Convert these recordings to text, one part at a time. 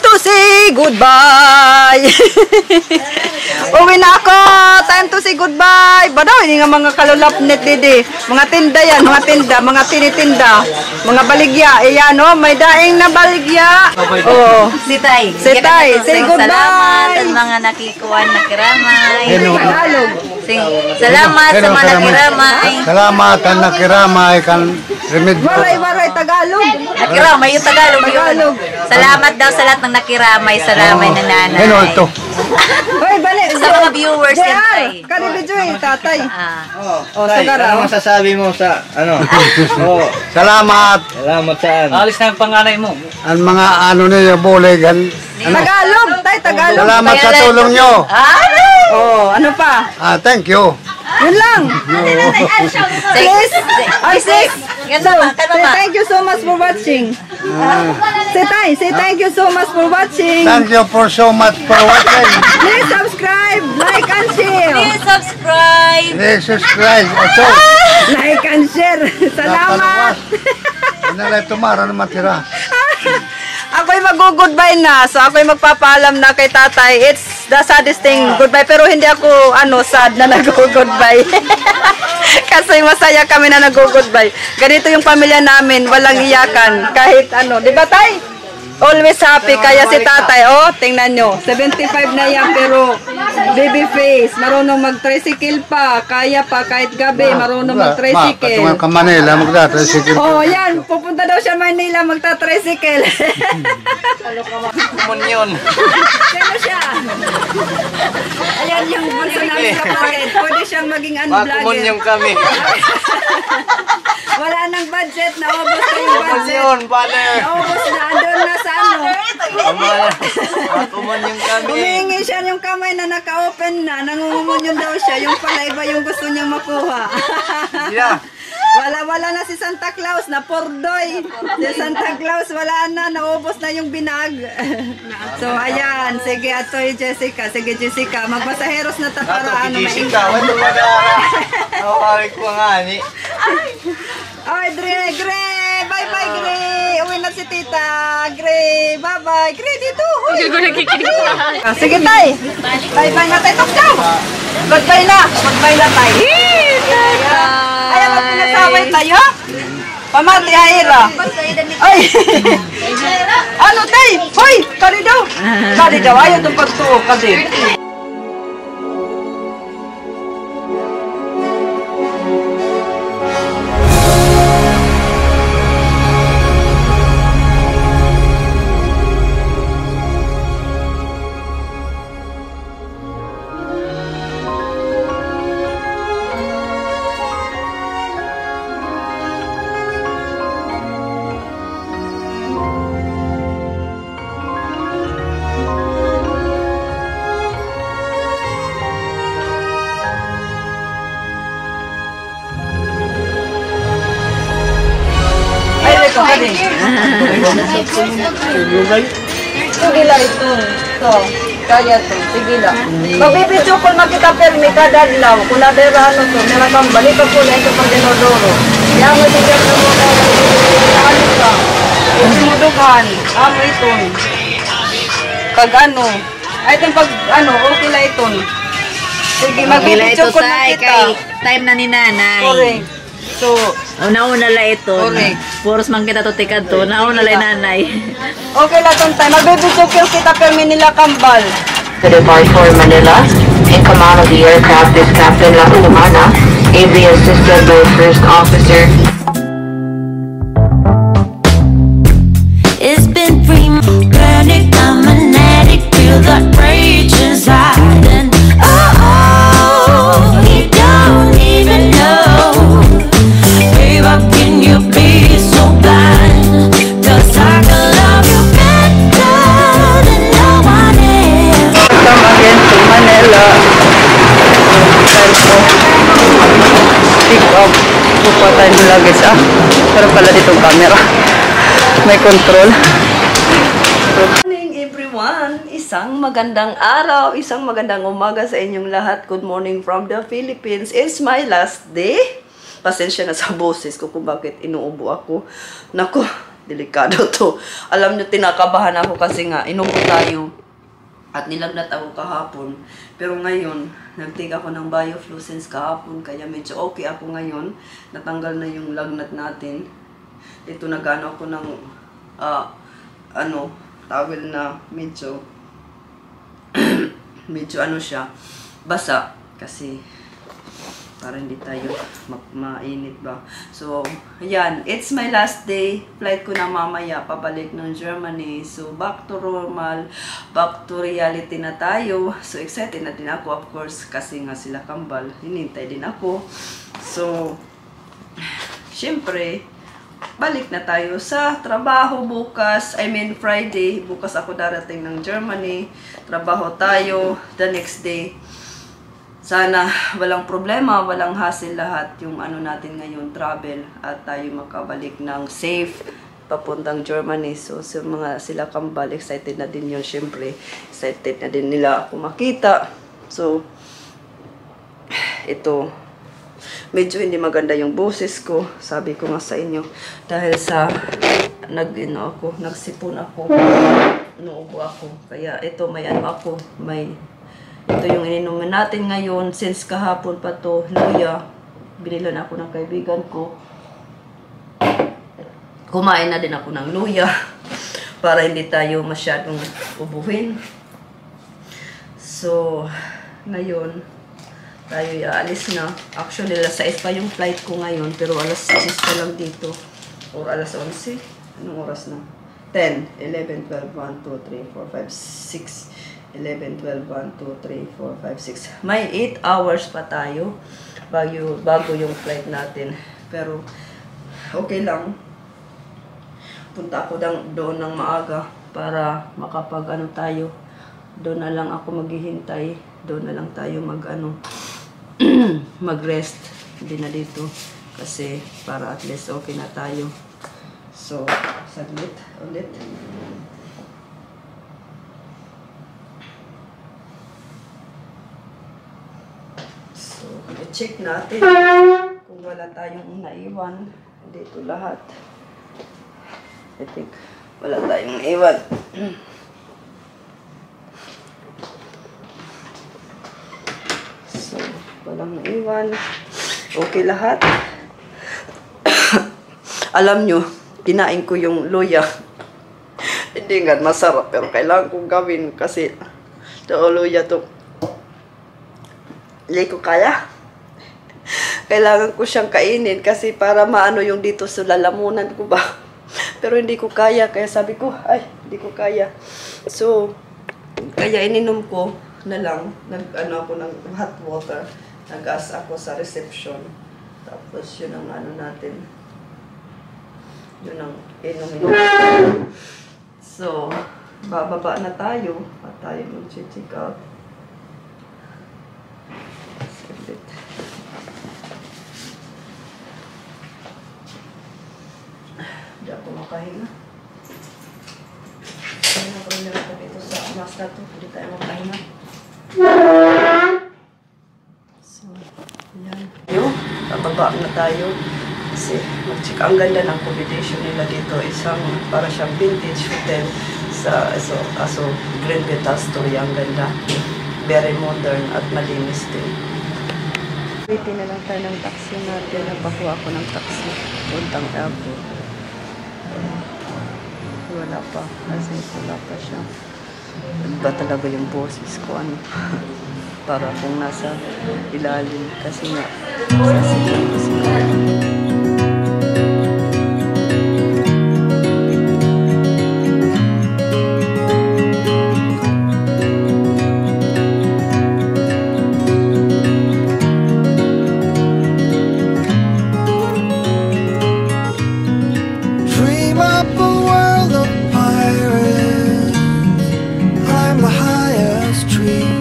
to say goodbye. Uwi na ako. Time to say goodbye. Badaw, hindi nga mga kalulapnet didi. Mga tinda yan, mga tinda, mga tinitinda. Mga baligya. Ayan o, may daing na baligya. Oh. Sitay. Sitay, say goodbye. Salamat sa mga nakikuan na kiramay. Tagalog. Salamat sa mga nakiramay. Salamat ang nakiramay kan remedyo. Waray, Tagalog. Nakiramay yung Tagalog. Tagalog. Salamat daw sa lahat ng nakiramay sa ramay na nanay. Ano ito? Hoy, bali. Sa mga viewers siyempre. Kanibidyo eh, tatay. Oh, ano masasabi mo sa ano? Oh, Salamat salamat saan? Alis na ang panganay mo. ang mga ano niyo buligan. Tagalog, tay, Tagalog. Salamat sa tulong nyo. Oh, ano pa? Thank you. Yun lang. Please. Please. Ganda ba? Say thank you so much for watching. Say thank you so much for watching. Thank you for so much for watching. Please subscribe, like and share. Please subscribe. Please subscribe. Also, Like and share. Salamat. Inalay tumara naman tira. Ako'y mag-goodbye na. So ako'y magpapaalam na kay tatay. It's the saddest thing, goodbye. Pero hindi ako sad na nag-goodbye. Kasi masaya kami na nag-goodbye. Ganito yung pamilya namin, walang iyakan. Kahit di ba tay? Always happy. Kaya si tatay, tingnan nyo. 75 na yan, pero baby face. Marunong mag-tricycle pa. Kaya pa, kahit gabi, marunong mag-tricycle. Patungan ka Manila, magda-tricycle. Yan. Pupunta daw siya Manila, magta-tricycle. Komunyon. Sino siya? Ayan yung bunso namin kapatid. Pwede siyang maging vlogger. Komunyon kami. Wala nang budget. Naubos na yung budget. Komunyon, partner. Naubos na. Andun na sa Komunyon kami. Humihingi siya yung kamay na naka-open na. Nangungumunyon daw siya. Yung pala iba yung gusto niyang makuha. Yeah. Wala na si Santa Claus na pordoy. Si Santa Claus wala na, naubos na yung binag. So ayan, sige atoy Jessica, sige Jessica, magpasaheros na ta para Jessica, wala magara. Awari ko nga ni. Ay, Gre, bye Gre. Uwi na si Tita. Gre, bye. Gre dito. Sige tay. Bye na tay. Tok. Goodbye na. Goodbye na tay. Ay, magpinasaway tayo? Pamati, Aira. Ay! Ano, tay? Hoy! Kari daw. Ayaw itong pagtuo kasi. Sige lang ito. Kaya ito. Sige lang. Magbibidyo ko makita permi kada adlaw. Kung nadera to, meron kang balik ko na ito pag dinodoro. Kaya mo sige na mo ka. Ano ka? Simudukan. Ito. Kag ay itong pag okay lang ito. Sige, magbibidyo ko makita. Time na ni nanay. Correct. So, nauna la ito. Correct. Puros man kita to tikad to. Nauna la nanay. okay lang itong time. Magbibidyo ko kita permi nila kambal. The Departure Manila. In command of the aircraft is Captain La Humana, ably assisted by First Officer. It's been panic, I'm an addict, feel that rage inside, and you don't even know. Babe, how can you be so blind? 'Cause I can love you better than no one else. Welcome again to Manila. Time to pick up. Pupa tayo ng luggage. Pero pala ditong camera. May control. Good morning everyone. Isang magandang araw. Isang magandang umaga sa inyong lahat. Good morning from the Philippines. It's my last day. Pasensya na sa boses ko kung bakit inuubo ako. Naku, delikado to. Alam nyo, tinakabahan ako kasi nga, inubo tayo at nilagnat ako kahapon. Pero ngayon, nag-take ako ng biofluorescence kahapon, kaya medyo okay ako ngayon. Natanggal na yung lagnat natin. Ito, nag-ano ako ng, towel na medyo, medyo ano siya, basa. Kasi, para hindi tayo mainit ba. So, ayan. It's my last day. Flight ko na mamaya. Pabalik ng Germany. So, back to normal. Back to reality na tayo. So, excited na din ako, of course. Kasi nga sila kambal. Hinintay din ako. So, syempre, balik na tayo sa trabaho bukas. I mean, Friday. Bukas ako darating ng Germany. Trabaho tayo. The next day. Sana walang problema, walang hassle lahat yung ano natin ngayon, travel, at tayo makabalik ng safe papuntang Germany. So, sila kambal, excited na din yun, syempre. Excited na din nila ako makita. So, ito, medyo hindi maganda yung boses ko. Sabi ko nga sa inyo, dahil sa nagsipon ako, nuubo ako. Kaya ito, may ano ako, ito yung ininumin natin ngayon. Since kahapon pa to, luya. Binilan ako ng kaibigan ko. Kumain na din ako ng luya. Para hindi tayo masyadong ubuhin. So, ngayon, tayo aalis na. Actually, alas 6 pa yung flight ko ngayon. Pero alas 6 pa lang dito. Or alas 11. Anong oras na? 10, 11, 12, 1, 2, 3, 4, 5, 6. 11, 12, 1, 2, 3, 4, 5, 6. May 8 hours pa tayo bago yung flight natin. Pero, okay lang. Punta ako doon ng maaga para makapag-ano tayo. Doon na lang ako maghihintay. Doon na lang tayo mag-rest. Hindi na dito. Kasi, para at least okay na tayo. So, saglit ulit. So, i-check natin kung wala tayong naiwan. Dito lahat. I think wala tayong naiwan. So, walang naiwan. Okay lahat. Alam nyo, kinain ko yung luya. Hindi nga masarap, pero kailangan kong gawin kasi ito luya to. Hindi ko kaya. Kailangan ko siyang kainin kasi para maano yung dito sa lalamunan ko ba. Pero hindi ko kaya. Kaya sabi ko, ay, hindi ko kaya. So, kaya ininom ko na lang. Nag-ano ako ng hot water. Nag-ask ako sa reception. Tapos yun ang ano natin. Yun ang inumin natin. So, bababa na tayo. At tayo mag-check out. Hindi ako makahinga. Kaya ako dito sa mas na to. Hindi tayo makahinga. So, yan. Bababa na tayo. Kasi mag-check. Ang ganda ng accommodation nila dito. Isang para siyang vintage hotel sa Green Beta Astoria. Ang ganda. Very modern at malinis din. Waiting na lang tayo ng taxi natin. Napakuha ako ng taxi. Puntang airport. Wala pa. Kasi wala pa siya. Ba talaga yung boses ko? Ano? Para kung nasa ilalim. Kasi nga, sasabihin ko sila.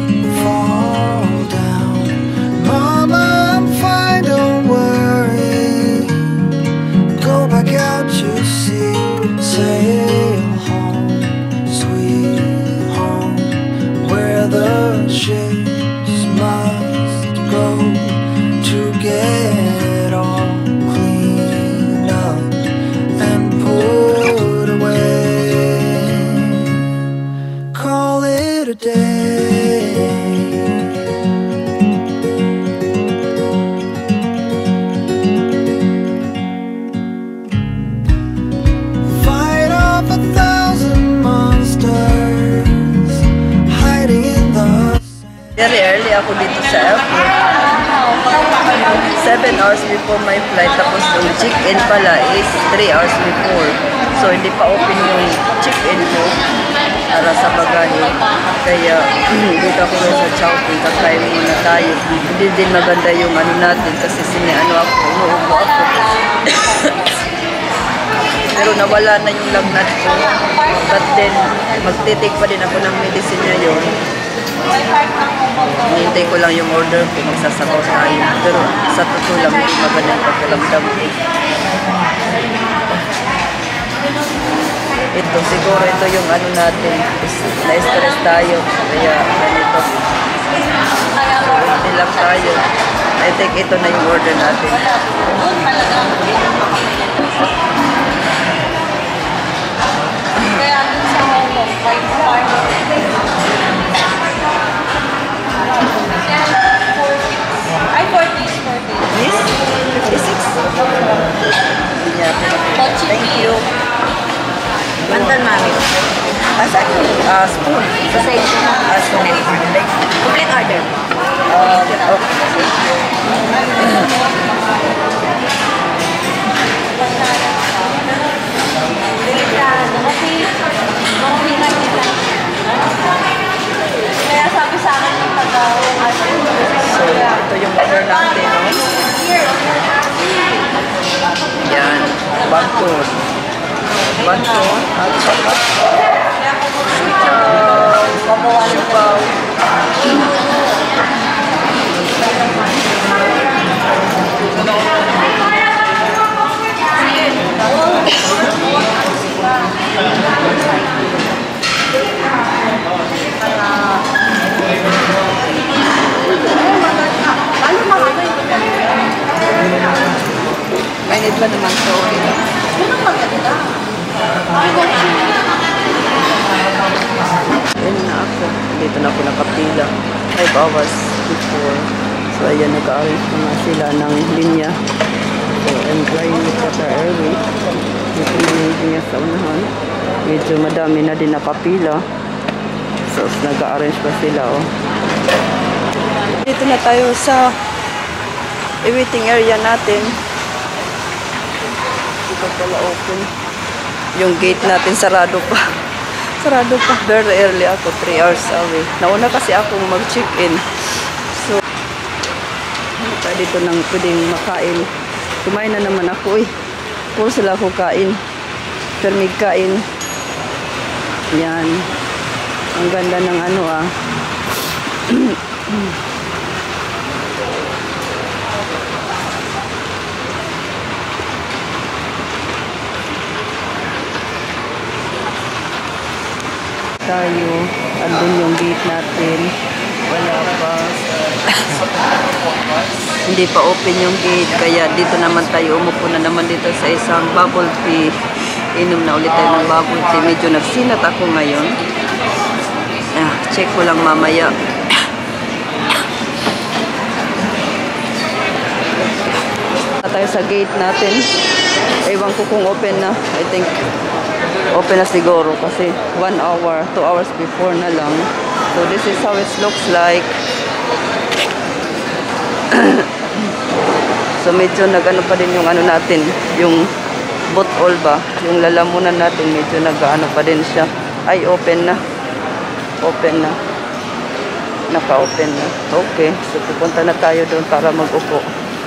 Fall down, Mama, I'm fine, don't worry. today. Fight off 1,000 monsters hiding in the Very early ako dito sa airport. 7 hours before my flight. Tapos yung check-in pala is 3 hours before. So, hindi pa open yung check-in ko para sa bagahe. Kaya, dito ako sa Chowking. Kakain muna tayo. Hindi din maganda yung ano natin kasi umuubo ako. Pero nawala na yung lagnat ko. But then, magtitik pa din ako ng medicine ngayon. Hintay ko lang yung order ko, magsasabaw tayo. Pero sa totoo lang, hindi maganda yung pagkalamdam ko. Ito, siguro ito yung ano natin. Na-stress tayo. Kaya ganito. So, hindi lang tayo. I think ito na yung order natin. This? 56? Yeah. Thank you. Bantal, mami. Asa ko? Spoon. Sa side ko na. Spoon. Complete order. Kaya sabi sa akin yung So, ito yung order natin, no? Yan. Banton. Banton. At saka. Sipaw. Mainit ba naman to? Ayun na ako. Dito na ako nakapila. 5 hours before. So ayan, nag-arrange na nga sila ng linya. So I'm flying with Qatar Airways. Dito na yung linya sa unahan. Medyo madami na din nakapila. So nag-arrange pa sila, oh. Dito na tayo sa waiting area natin. Dito pala open. Yung gate natin sarado pa. Sarado pa. Very early ako. 3 hours away. Nauna kasi akong mag-check-in. So, dito nang pwedeng makain. Kumain na naman ako, eh. Puro sila ako kain. Permig kain. Yan. Ang ganda ng ano, ah. Tayo, andun yung gate natin, wala pa. Hindi pa open yung gate, kaya dito naman tayo, umupo na naman dito sa isang bubble tea. Inom na ulit tayo ng bubble tea. Medyo nagsinat ako ngayon. Check ko lang mamaya. Tayo sa gate natin. Ewan ko kung open na. I think open na siguro kasi 1 hour, 2 hours before na lang. So this is how it looks like. So medyo nag-ano pa din yung ano natin, yung butol ba, yung lalamunan natin, medyo nag-ano pa din siya. Ay, open na. Open na. Naka-open na. Okay, so pupunta na tayo doon para mag-upo.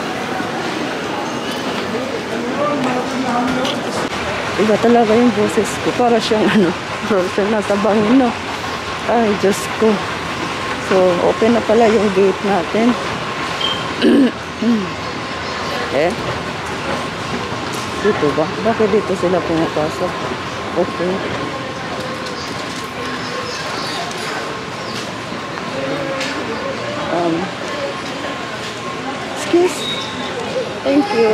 Iba talaga yung boses ko. Para siyang ano, para siyang nasa bangin, no? Ay, Diyos ko. So, open na pala yung gate natin. Dito ba? Bakit dito sila pumapasok? Okay. Excuse. Thank you.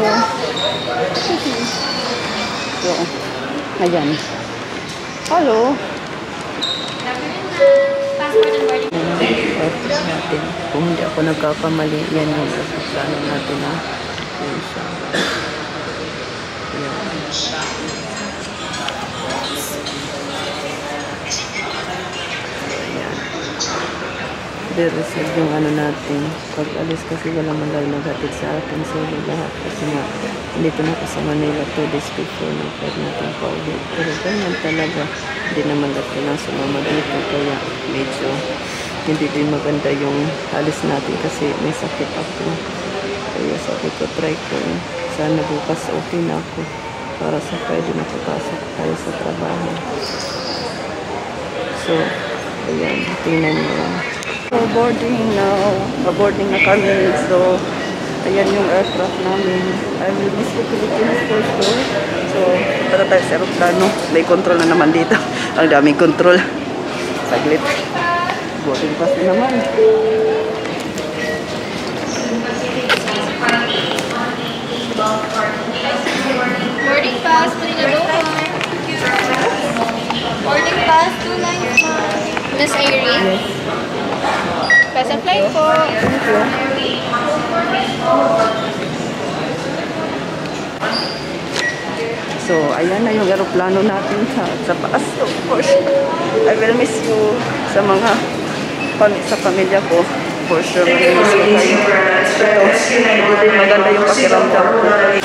So, ayan. Hello. natin. Kung hindi ako nagkakamali, yan yung plano natin na yun siya. Yan. Ayan. I-receive yung ano natin. Pag alis kasi wala man lang naghatid sa atin sa lahat. Kasi nga, dito na ako sa Manila 2 days before na pwede natin pauwi. Pero ganyan talaga. Hindi naman lahat ko lang sumama dito. Kaya medyo hindi din maganda yung alis natin kasi may sakit ako. Kaya sabi ko, try ko. Sana bukas okay na ako. Para sa pwede nakapasok tayo sa trabaho. So, ayan. Tingnan nyo lang. So, boarding now. Boarding na kami. So, ayan yung aircraft namin. I will miss the Philippines for sure. So, para tayo sa aeroplano. May control na naman dito. Ang daming control. Saglit. Boarding pass na naman. Boarding pass, putting a door. Boarding pass, 2 lines. Miss Irene? Yes. Press apply po. So, ayan na yung aeroplano natin sa taas. Of course, I will miss you sa mga sa pamilya ko. For sure, mag-miss ko kayo. Ito, hindi maganda yung pakiramdam ko.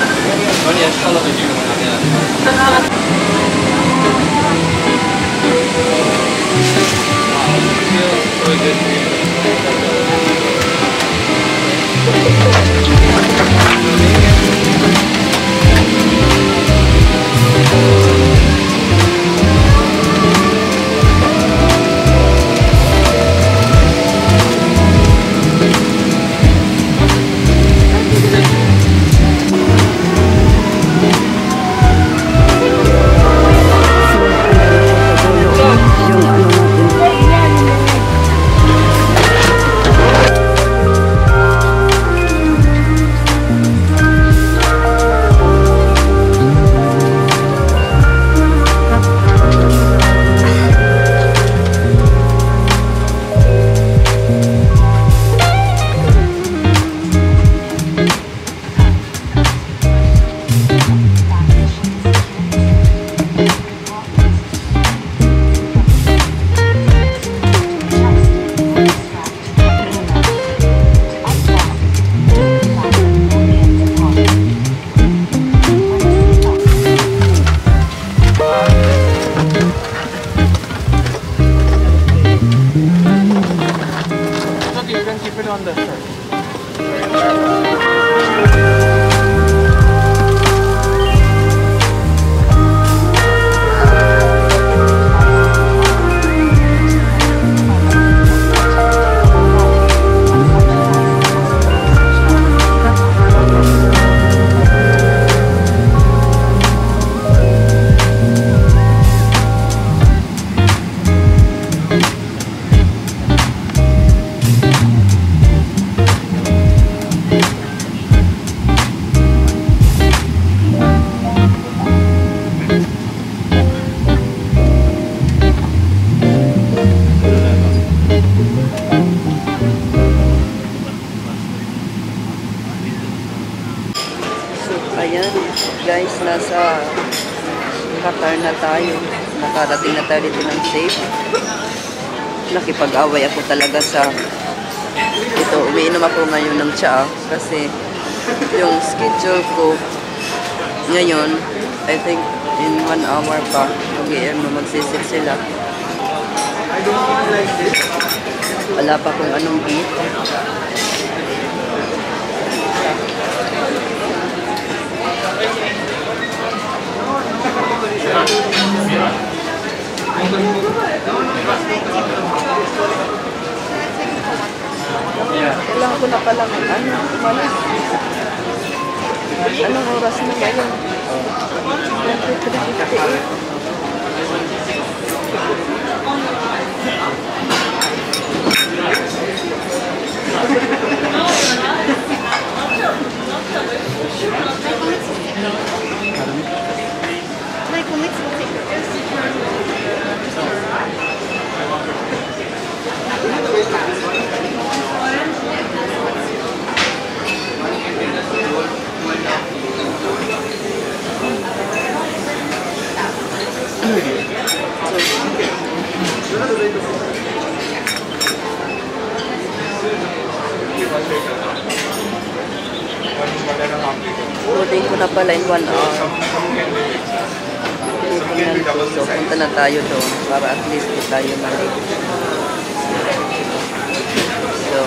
Ayan, guys, nasa Qatar na tayo. Nakarating na tayo dito ng safe. Nakipag-away ako talaga sa ito. Umiinom ako ngayon ng tsaa kasi yung schedule ko ngayon, I think in 1 hour pa magsisit sila. Wala pa kung anong eat. Kailangan ko na pala umalis. Anong oras na ngayon? 23:58. Loading ko na pala in 1 hour. So, punta na tayo doon para at least di tayo mali. So,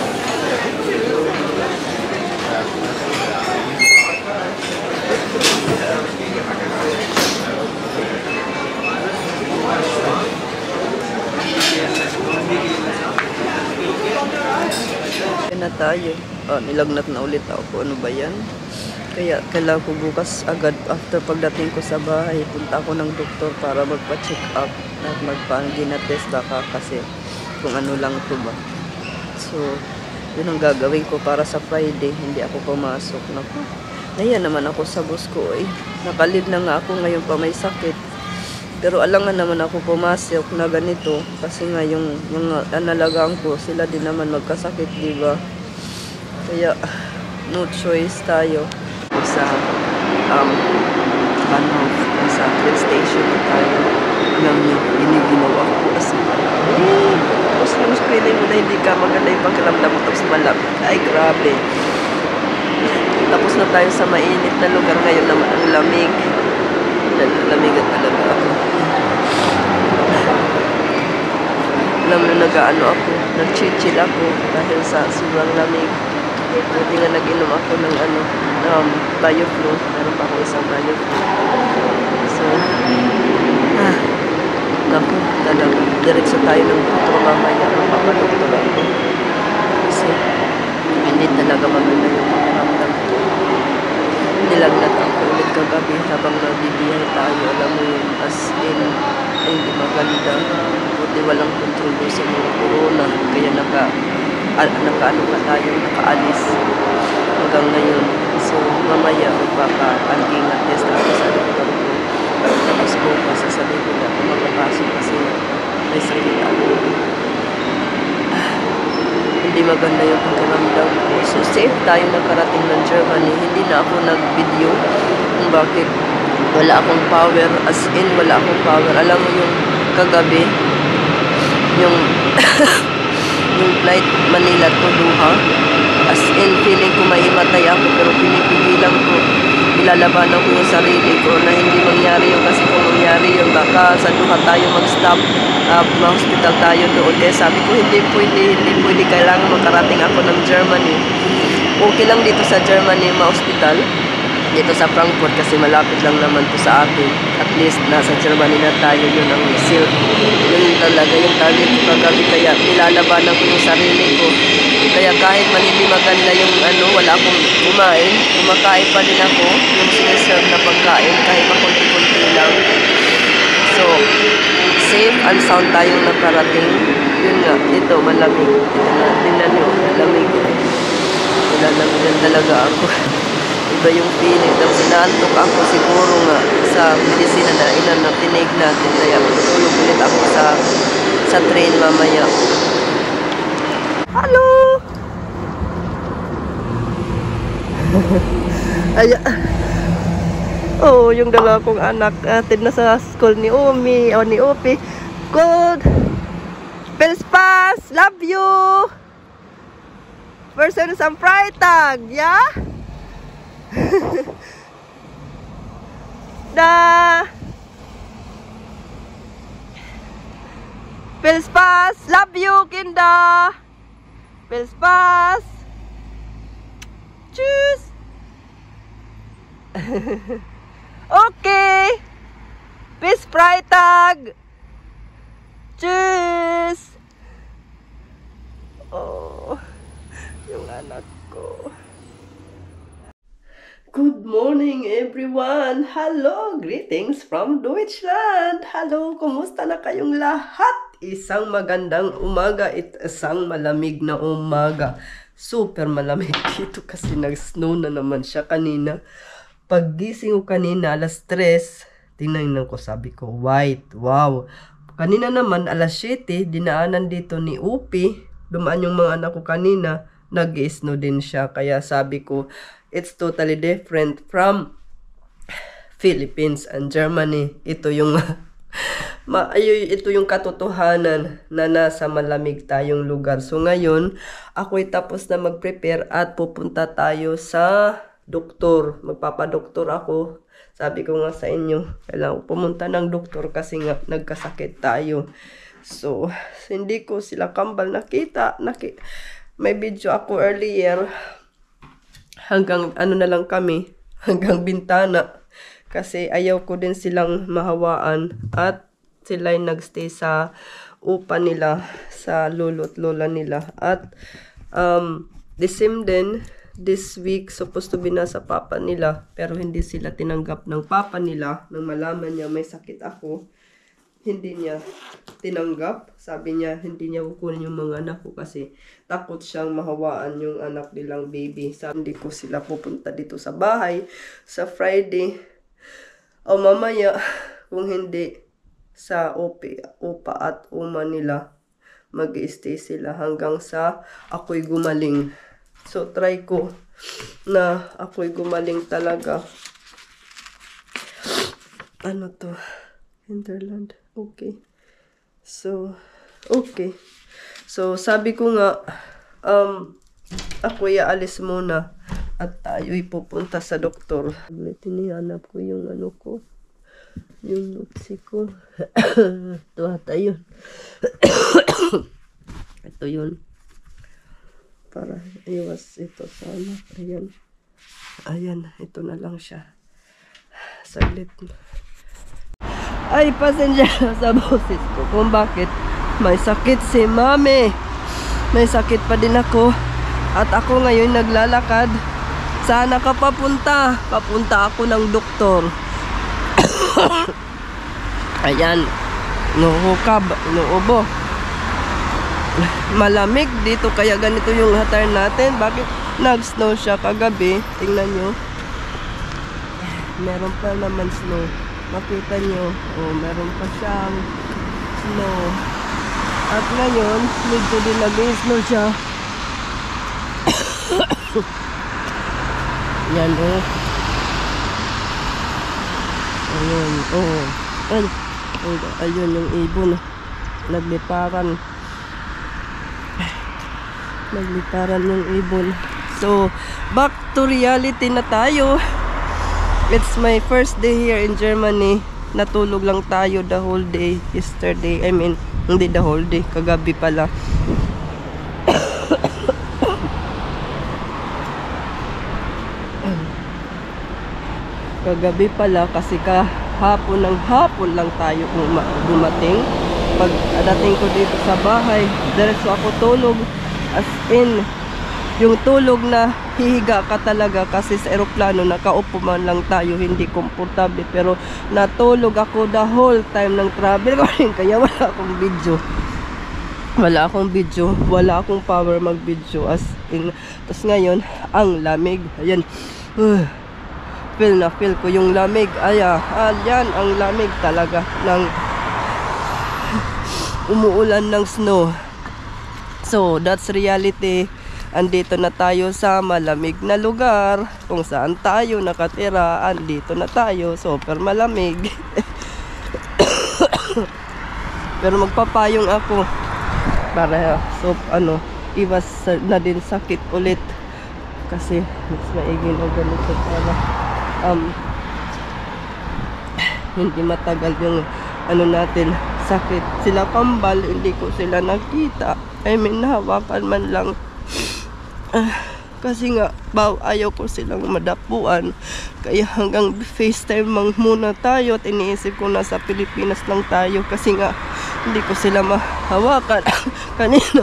na tayo. Nilagnat na ulit ako. Ano ba yan? Kaya kailangan ko bukas agad after pagdating ko sa bahay, punta ako ng doktor para magpa-check up at magpa-test baka kasi kung ano lang ito ba. So, yun ang gagawin ko para sa Friday. Hindi ako pumasok. Naku, naiya naman ako sa boss ko eh. Nakalid na nga ako ngayon pa may sakit. Pero alangan naman ako pumasok na ganito kasi nga yung analagaan ko, sila din naman magkasakit, di ba? Kaya no choice tayo. Sa sa train station na tayo. Alam niyo, ginawa ko kasi tapos yung feeling mo na hindi ka maganda yung pakiramdam mo tapos malapit. Ay, grabe. Tapos na tayo sa mainit na lugar ngayon naman ang lamig. Lamigan talaga ako. Alam mo, nag-ano ako, nag-chill ako dahil sa sobrang lamig. Buti nga nag-inom ako ng BioFlu. Meron pa ako isang BioFlu. So, naku, talaga. Diretso tayo ng doktor mamaya. Mapapadoktor ako. Kasi, hindi talaga maganda yung pakiramdam ko. Nilagnat ako ulit kagabi habang nagbibiyahe tayo. Alam mo yun, as in, ay hindi maganda. Buti walang control sa mga corona. Kaya nakaano pa tayo, nakaalis hanggang ngayon. So, mamaya magpapa-antingat test ako sa doktor ko. Tapos po, sasabihin ko na ako makapasok kasi may sakit ako. Hindi maganda yung pakiramdam ko. So, safe tayo nakarating ng Germany. Hindi na ako nag-video kung bakit wala akong power. As in, wala akong power. Alam mo yung kagabi, yung flight Manila to Doha. As in, feeling ko maimatay ako pero pinipigilan ko. Nilalabanan ko yung sarili ko na hindi mangyari yung kasi kung mangyari yung baka sa Doha tayo mag-stop, ma-hospital tayo doon. Kaya sabi ko hindi pwede, kailangan makarating ako ng Germany. Okay lang dito sa Germany ma-hospital. Dito sa Frankfurt kasi malapit lang naman to sa atin. At least nasa Germany na tayo, yun ang seal. Yun talaga yung target ko kagabi. Kaya nilalabanan ko yung sarili ko. Kaya kahit man hindi maganda yung wala akong kumain, kumakain pa din ako yung siniserve na pagkain kahit makunti-kunti lang. So, safe and sound tayong nakarating. Yun nga, dito malamig. Ito na, tingnan nyo, malamig. Nalamigan talaga ako. Iba yung feeling. Tapos inaantok ako siguro nga sa medicine na tinig natin. Kaya matutulog ulit ako sa train mamaya. Hello! Ay, oh, yung dalawa kong anak atin na sa school ni Umi o ni Upi. Good! Pelspas! Love you! Person sa Freitag, yeah? Pelspas! Love you, Kinda! Pelspas! Tschüss! Okay! Bis Freitag! Tschüss! Oh, yung anak ko. Good morning everyone! Hello! Greetings from Deutschland! Hello! Kumusta na kayong lahat? Isang magandang umaga at isang malamig na umaga. Super malamig dito kasi nag-snow na naman siya kanina. Paggising ko kanina alas 3, tingnan ko, sabi ko, white, wow. Kanina naman alas 7, dinaanan dito ni Upi. Dumaan yung mga anak ko kanina, nag-snow din siya. Kaya sabi ko, it's totally different from Philippines and Germany. Ito yung Ito yung katotohanan na nasa malamig tayong lugar. So ngayon, ako'y tapos na mag-prepare at pupunta tayo sa doktor. Magpapadoktor ako. Sabi ko nga sa inyo, kailangan pumunta ng doktor kasi nga nagkasakit tayo. So, hindi ko sila kambal nakita. May video ako earlier. Hanggang ano na lang kami, hanggang bintana. Kasi ayaw ko din silang mahawaan. At sila'y nagstay sa upa nila, sa lolo't lola nila. At the same din, this week, supposed to be nasa papa nila, pero hindi sila tinanggap ng papa nila. Nang malaman niya may sakit ako, hindi niya tinanggap. Sabi niya, hindi niya kukunin yung mga anak ko kasi takot siyang mahawaan yung anak nilang baby. Sabi, hindi ko sila pupunta dito sa bahay sa Friday o mamaya, kung hindi sa upa at uma nila, mag-stay sila hanggang sa ako'y gumaling. So, try ko na ako'y gumaling talaga. Ano to? Hinterland. Okay. So, okay. So, sabi ko nga, ako'y aalis muna at tayo'y pupunta sa doktor. Tinihanap ko yung ano ko. Yung nupsi ko. Ito ata yun. Ito yun. Para iwas ito sana. Ayan. Ayan. Ito na lang siya. Saglit. Ay, pasensya sa boses ko kung bakit may sakit si mami. May sakit pa din ako. At ako ngayon naglalakad. Sana ka papunta. Papunta ako ng doktor. Ayan. Nuhukab. Nuubo. Malamig dito kaya ganito yung hatar natin. Bakit nag-snow siya kagabi? Tingnan nyo. Meron pa naman snow. Makita nyo. Oh, meron pa siyang snow. At ngayon, medyo din nag-snow siya. Yan oh. Ayun. Oh. Ayun yung ibon. Nagliparan. Naglitaran yung ibon. So, back to reality na tayo. It's my first day here in Germany. Natulog lang tayo the whole day yesterday. I mean, hindi the whole day. Kagabi pala. Kagabi pala kasi kahapon ng hapon lang tayo dumating. Pag dating ko dito sa bahay, diretso ako tulog. As in, yung tulog na hihiga ka talaga kasi sa eroplano nakaupo man lang tayo, hindi komportable. Pero natulog ako the whole time ng travel ko rin, kaya wala akong video. Wala akong video, wala akong power mag-video. As in, tapos ngayon, ang lamig. Ayan. Feel ko yung lamig. Ayan, ang lamig talaga ng umuulan ng snow. So, that's reality. Andito na tayo sa malamig na lugar. Kung saan tayo nakatira, andito na tayo. Super malamig. Pero magpapayong ako para iwas na din sakit ulit. Kasi mas maigin o ganito para hindi matagal yung natin sakit. Sila kambal, hindi ko sila nakita. I mean, nahawakan man lang. Kasi nga, ayaw ko silang madapuan. Kaya hanggang FaceTime muna tayo. At iniisip ko na sa Pilipinas lang tayo. Kasi nga, hindi ko sila mahawakan. Kanino?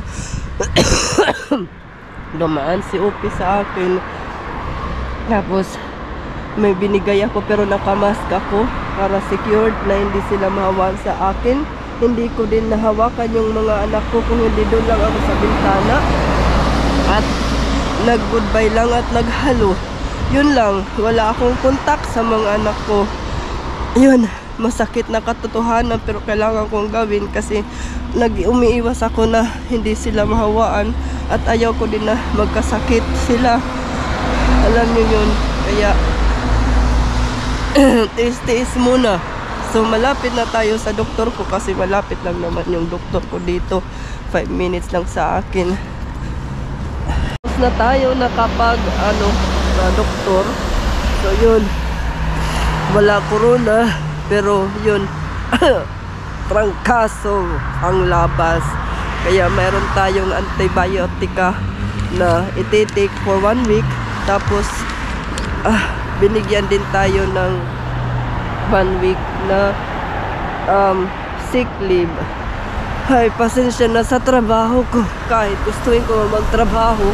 Dumaan si Upi sa akin. Tapos, may binigay ako pero nakamask ako para secured na hindi sila mahawakan sa akin. Hindi ko din nahawakan yung mga anak ko kung hindi doon lang ako sa bintana. At nag-goodbye lang at naghalo. Yun lang, wala akong kontak sa mga anak ko. Yun, masakit na katotohanan pero kailangan kong gawin kasi umiiwas ako na hindi sila mahawaan at ayaw ko din na magkasakit sila. Alam niyo yun, kaya tiis-tiis muna. So malapit na tayo sa doktor ko kasi malapit lang naman yung doktor ko dito. 5 minutes lang sa akin. Tapos na tayo nakapag doktor. So yun, wala corona, pero yun trangkaso ang labas. Kaya mayroon tayong antibiotika na iti-take for 1 week. Tapos binigyan din tayo ng 1 week na sick leave. Ay, pasensya na sa trabaho ko. Kahit gustuin ko magtrabaho,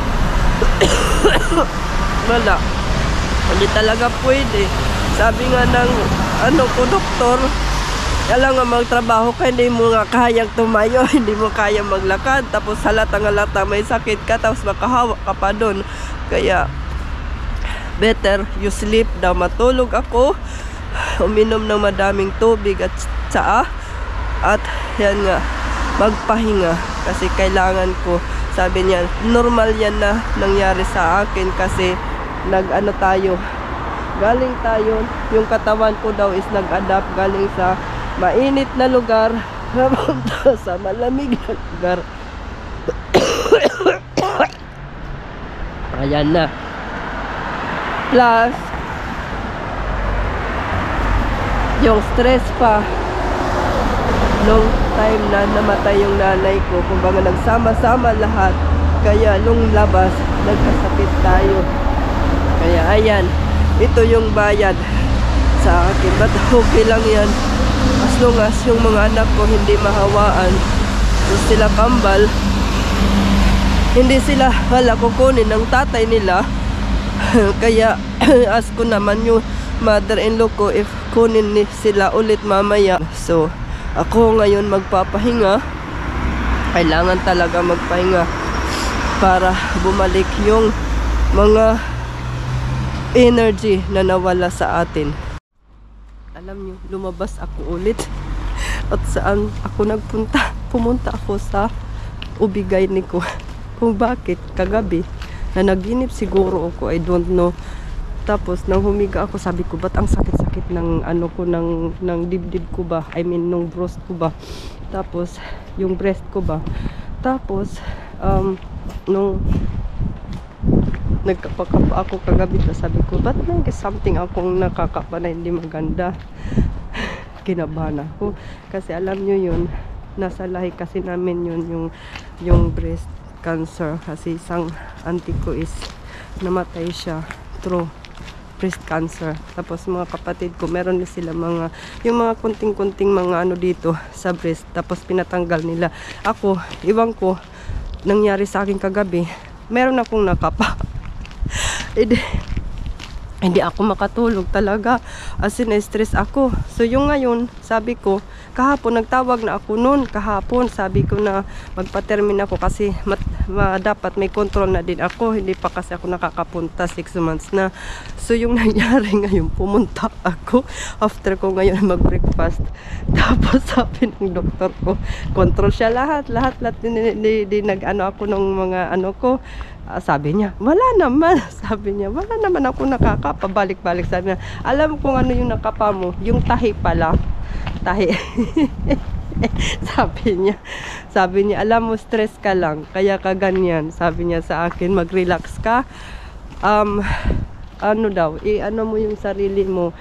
wala. Hindi talaga pwede. Sabi nga ng doktor, kailangan magtrabaho ka, hindi mo nga kayang tumayo, hindi mo kayang maglakad, tapos halata may sakit ka, tapos makahawak ka pa doon. Kaya better you sleep daw. Matulog ako, uminom ng madaming tubig at tsaa, at yan nga, magpahinga kasi kailangan ko. Sabi niya, normal yan na nangyari sa akin kasi galing tayo, yung katawan ko daw is nag-adapt galing sa mainit na lugar sa malamig na lugar. Ayan na. Plus yung stress pa nung time na namatay yung nanay ko, kumbaga nagsama-sama lahat, kaya nung labas nagkasakit tayo. Kaya ayan, ito yung bayad sa akin. But okay lang yan as long as yung mga anak ko hindi mahawaan. So sila kambal, hindi sila kukunin ng tatay nila. Kaya ask ko naman yung mother-in-law ko if kunin sila ulit mamaya. So ako ngayon magpapahinga. Kailangan talaga magpahinga para bumalik yung mga energy na nawala sa atin. Alam nyo, lumabas ako ulit. At saan ako nagpunta? Pumunta ako sa ubigay ni ko. Kung bakit kagabi na naginip siguro ako, I don't know. Tapos nang humiga ako, sabi ko, ba't ang sakit-sakit ng ng dibdib ko ba? I mean, nung breast ko ba? Tapos yung breast ko ba? Tapos nung nagkapakapa ako kagabi, sabi ko, ba't may something akong nakakapa na hindi maganda? Kinabahan ako kasi alam nyo yun, nasa lahi kasi namin yun, yung breast cancer, kasi isang auntie ko is namatay siya through breast cancer. Tapos mga kapatid ko, meron na sila yung mga kunting-kunting mga dito sa breast, tapos pinatanggal nila. Ako, iwan ko nangyari sa akin kagabi, meron akong nakapa. Hindi ako makatulog talaga, as in stress ako. So yung ngayon, sabi ko, kahapon nagtawag na ako noon, kahapon sabi ko na magpa-termin ako kasi dapat may control na din ako, hindi pa kasi ako nakakapunta, 6 months na. So yung nangyari ngayon, pumunta ako after ko ngayon mag-breakfast. Tapos sabi ng doktor ko, control siya lahat din ako ng mga ko. Sabi niya, wala naman. Sabi niya, wala naman ako nakakapabalik-balik. Sabi niya, alam kung ano yung nakapa mo, yung tahi pala. Tahi. Sabi niya, alam mo, stress ka lang, kaya ka ganyan. Sabi niya sa akin, mag-relax ka. Ano mo yung sarili mo,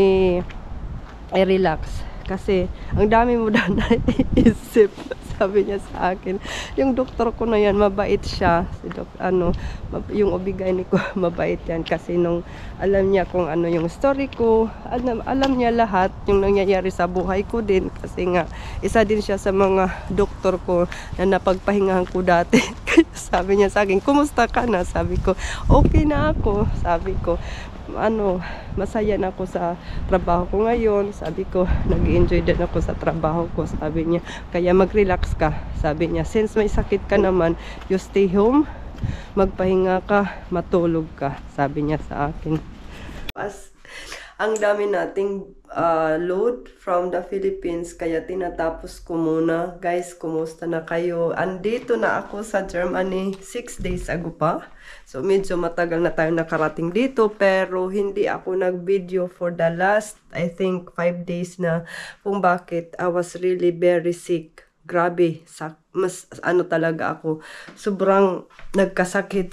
i-relax. Kasi ang dami mo daw naiisip. Sabi niya sa akin. Yung doktor ko na yan, mabait siya. Yung ubigay ni ko, mabait yan. Kasi nung alam niya kung ano yung story ko, alam niya lahat yung nangyayari sa buhay ko din. Kasi nga, isa din siya sa mga doktor ko na napagpahingahan ko dati. Sabi niya sa akin, kumusta ka na? Sabi ko, okay na ako. Sabi ko, masaya na ako sa trabaho ko ngayon. Sabi ko, nag-enjoy din ako sa trabaho ko. Sabi niya, kaya mag-relax ka. Sabi niya, since may sakit ka naman, you stay home, magpahinga ka, matulog ka. Sabi niya sa akin. ang dami nating load from the Philippines, kaya tinatapos ko muna. Guys, kumusta na kayo? Andito na ako sa Germany 6 days ago pa. So, medyo matagal na tayo nakarating dito, pero hindi ako nag-video for the last, I think, 5 days na. Kung bakit, I was really very sick. Grabe, mas ano talaga ako. Sobrang nagkasakit.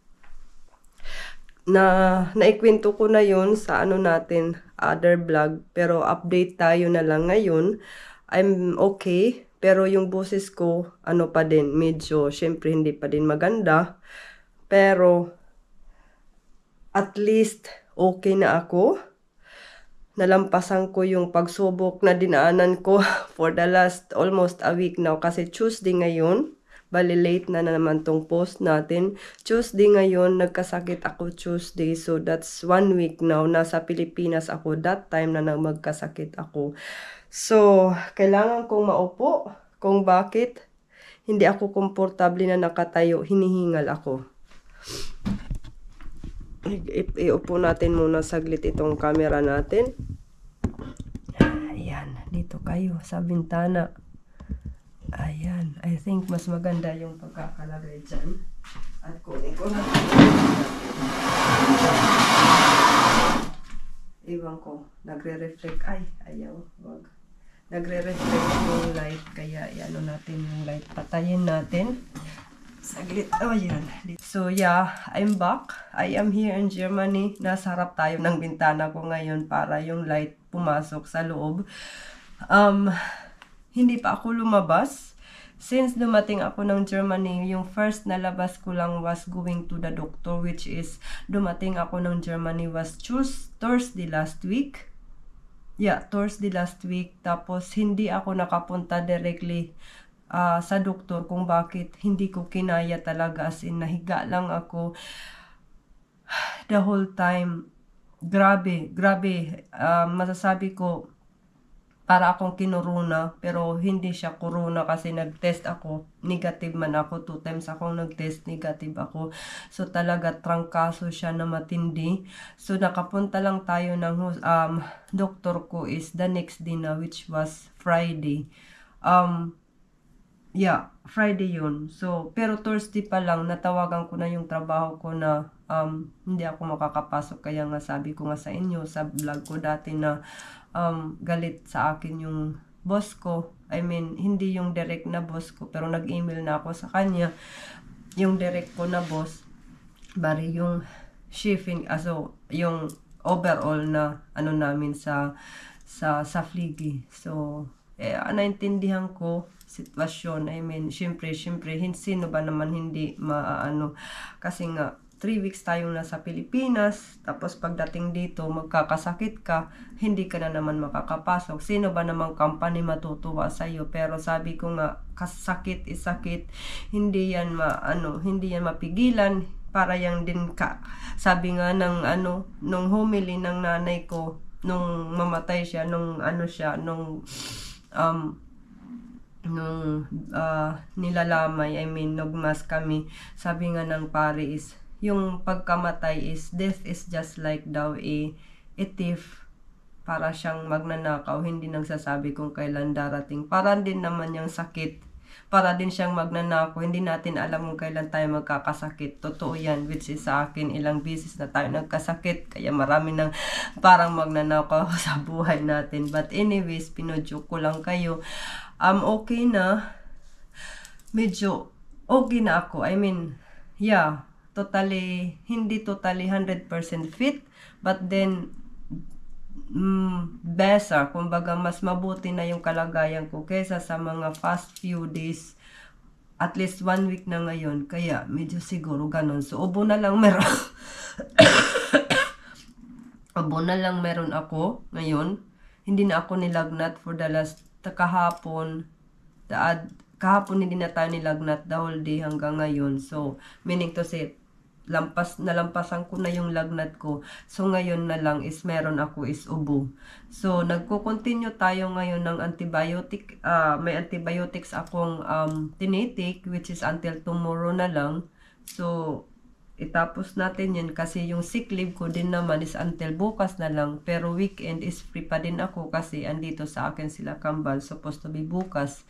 Naikwento ko na yun sa ano natin, other vlog, pero update tayo na lang ngayon. I'm okay, pero yung boses ko, ano pa din, medyo, syempre hindi pa din maganda, pero at least okay na ako. Nalampasan ko yung pagsubok na dinaanan ko for the last almost a week now, kasi Tuesday ngayon. Bali, late na naman tong post natin. Tuesday ngayon, nagkasakit ako Tuesday. So, that's 1 week now. Nasa Pilipinas ako. That time na magkasakit ako. So, kailangan kong maupo. Kung bakit, hindi ako komportable na nakatayo. Hinihingal ako. Iupo natin muna saglit itong camera natin. Ayan, dito kayo sa bintana. Ayan, I think mas maganda yung pagkakalagay dyan. At kunin ko na. Iwan ko, nagre-reflect. Ay, ayaw, wag. Nagre-reflect yung light, kaya ano natin yung light. Patayin natin. Saglit, oh yan. So yeah, I'm back. I am here in Germany. Nasa harap tayo ng bintana ko ngayon para yung light pumasok sa loob. Hindi pa ako lumabas. Since dumating ako ng Germany, yung first na labas ko lang was going to the doctor, which is dumating ako ng Germany was Thursday last week. Yeah, Thursday last week. Tapos hindi ako nakapunta directly sa doktor kung bakit hindi ko kinaya talaga, as in nahiga lang ako the whole time. Grabe, masasabi ko para akong kinuruna, pero hindi siya corona kasi nag-test ako, negative man ako, 2 times akong nag-test, negative ako. So talaga trangkaso siya na matindi. So nakapunta lang tayo ng doktor ko is the next day na, which was Friday. Yeah, Friday yun. So, pero Thursday pa lang, natawagan ko na yung trabaho ko na hindi ako makakapasok. Kaya nga sabi ko nga sa inyo, sa vlog ko dati na galit sa akin yung boss ko. I mean, hindi yung direct na boss ko, pero nag-email na ako sa kanya. Yung direct ko na boss, bari yung shipping, yung overall na ano namin sa Fliggy. So, naintindihan ko sitwasyon. I mean, syempre, sino ba naman hindi maaano? Kasi nga, 3 weeks tayong nasa Pilipinas, tapos pagdating dito, magkakasakit ka, hindi ka na naman makakapasok. Sino ba namang company matutuwa sa'yo? Pero sabi ko nga, kasakit is sakit, hindi yan mapigilan, para yang din ka. Sabi nga ng nung homily ng nanay ko, nung mamatay siya, nung nilalamay, I mean, nagmas kami, sabi nga ng pare is, yung pagkamatay is, death is just like daw a thief, para siyang magnanakaw, hindi nagsasabi kung kailan darating. Para din naman yung sakit, para din siyang magnanakaw, hindi natin alam kung kailan tayo magkakasakit. Totoo yan, which is sa akin, ilang beses na tayo nagkasakit, kaya marami nang parang magnanakaw sa buhay natin. But anyways, pinodyo ko lang kayo. Okay na, medyo okay na ako. I mean, yeah, hindi totally 100% fit, but then better, kumbaga mas mabuti na yung kalagayan ko kaysa sa mga past few days, at least 1 week na ngayon, kaya medyo siguro ganun. So ubo na lang meron ako ngayon. Hindi na ako nilagnat for the last kahapon hindi na tayo nilagnat the whole day hanggang ngayon. So meaning to say, nalampasan ko na yung lagnat ko. So ngayon na lang is meron ako is ubo. So nagko-continue tayo ngayon ng antibiotic. May antibiotics akong tinitik, which is until tomorrow na lang. So itapos natin yan kasi yung sick leave ko din naman is until bukas na lang, pero weekend is free pa din ako kasi andito sa akin sila kambal, supposed to be bukas.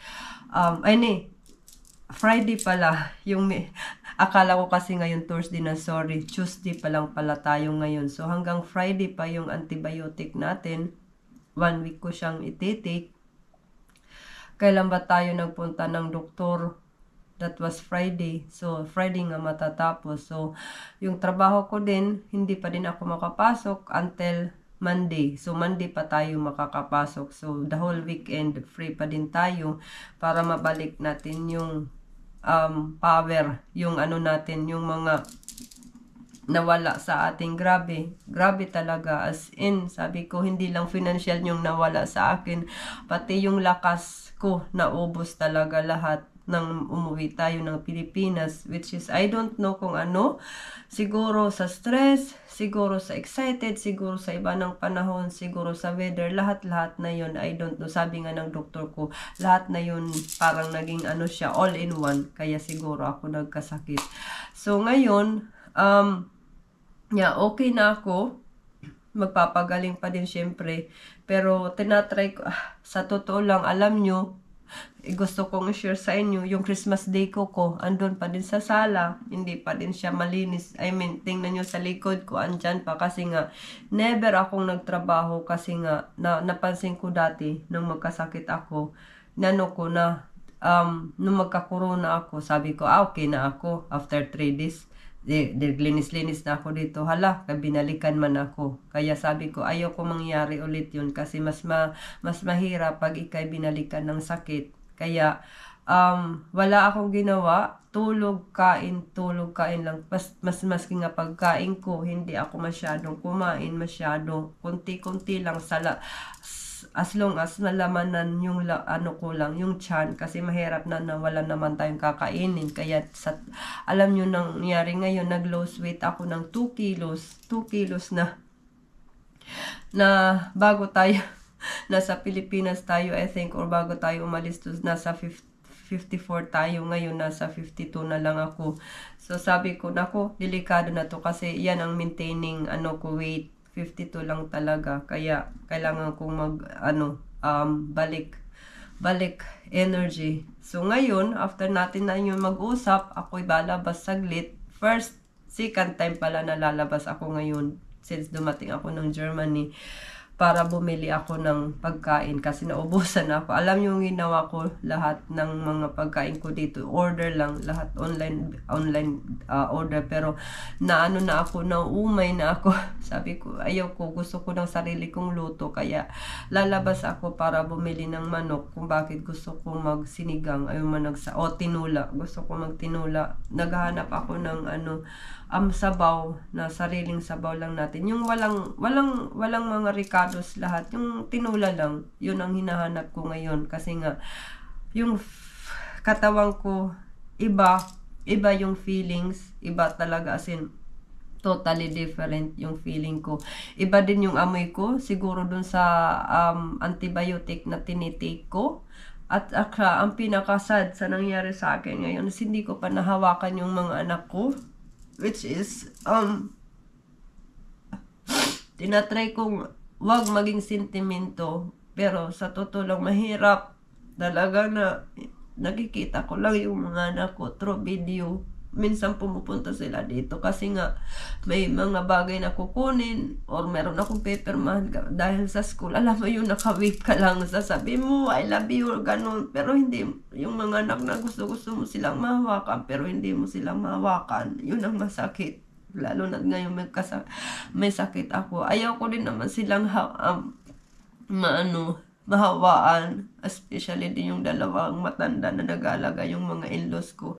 Friday pala, akala ko kasi ngayon Thursday na, sorry, Tuesday pa lang pala tayo ngayon. So hanggang Friday pa yung antibiotic natin, 1 week ko siyang ititake. Kailan ba tayo nagpunta ng doktor? That was Friday. So, Friday nga matatapos. So, yung trabaho ko din, hindi pa din ako makapasok until Monday. So, Monday pa tayo makakapasok. So, the whole weekend, free pa din tayo para mabalik natin yung power. Yung ano natin, yung mga nawala sa ating. Grabe talaga. As in, sabi ko, hindi lang financial yung nawala sa akin. Pati yung lakas ko, naubos talaga lahat nang umuwi tayo ng Pilipinas, which is, I don't know kung ano, siguro sa stress, siguro sa excited, siguro sa iba ng panahon, siguro sa weather, lahat-lahat na yun, I don't know, sabi nga ng doktor ko, lahat na yun, parang naging ano siya, all in one, kaya siguro ako nagkasakit. So, ngayon, okay na ako, magpapagaling pa din syempre, pero tinatry ko, sa totoo lang, alam nyo, gusto kong i-share sa inyo, yung Christmas Day ko, andun pa din sa sala, hindi pa din siya malinis. I mean, tingnan nyo sa likod ko, andyan pa, kasi nga, never akong nagtrabaho, kasi nga, napansin ko dati, nung magkasakit ako, nung magka-corona ako, sabi ko, okay na ako, after 3 days, linis-linis na ako dito, binalikan man ako. Kaya sabi ko, ayoko mangyari ulit yun kasi mas mahirap pag ikay binalikan ng sakit. Kaya wala akong ginawa, tulog, kain lang. Maski nga pagkain ko, hindi ako masyadong kumain, konti-konti lang as long as malamanan yung yung tiyan, kasi mahirap na wala naman tayong kakainin. Kaya alam nyo nangyari ngayon, nag-lose weight ako ng 2 kilos na bago tayo nasa Pilipinas tayo, I think, or bago tayo umalis to, nasa 54 tayo, ngayon nasa 52 na lang ako. So sabi ko, nako, delikado na to kasi yan ang maintaining ko weight, 52 lang talaga. Kaya kailangan kong balik energy. So ngayon, after natin na yung mag-usap, ako'y balabas saglit. Second time pala na lalabas ako ngayon since dumating ako ng Germany, para bumili ako ng pagkain kasi naubusan na ako. Alam nyo yung ginawa ko, lahat ng mga pagkain ko dito, order lang, lahat online order, pero na ako, naumay na ako. Sabi ko, ayaw ko, gusto ko ng sarili kong luto, kaya lalabas ako para bumili ng manok, kung bakit gusto ko magsinigang, tinula, gusto ko magtinula. Naghahanap ako ng sabaw, na sariling sabaw lang natin, yung walang mga ricados lahat, yung tinula lang, yun ang hinahanap ko ngayon. Kasi nga yung katawan ko iba yung feelings, iba talaga, as in totally different yung feeling ko, iba din yung amoy ko, siguro dun sa antibiotic na tinitake ko. At ang pinakasad sa nangyari sa akin ngayon is hindi ko pa nahawakan yung mga anak ko, which is tinatry kong wag maging sentimento, pero sa totoo lang mahirap talaga, na nakikita ko lang yung mga anak ko through video. Minsan pumupunta sila dito kasi nga may mga bagay na kukunin or meron akong paperman dahil sa school. Alam mo yung naka-wave ka lang, sasabi mo I love you, ganun, pero hindi yung mga anak na gusto mo silang mahawakan pero hindi mo silang mahawakan, yun ang masakit. Lalo na ngayon may sakit ako, ayaw ko din naman silang mahawaan, especially din yung dalawang matanda na nag-aalaga, yung mga in-laws ko.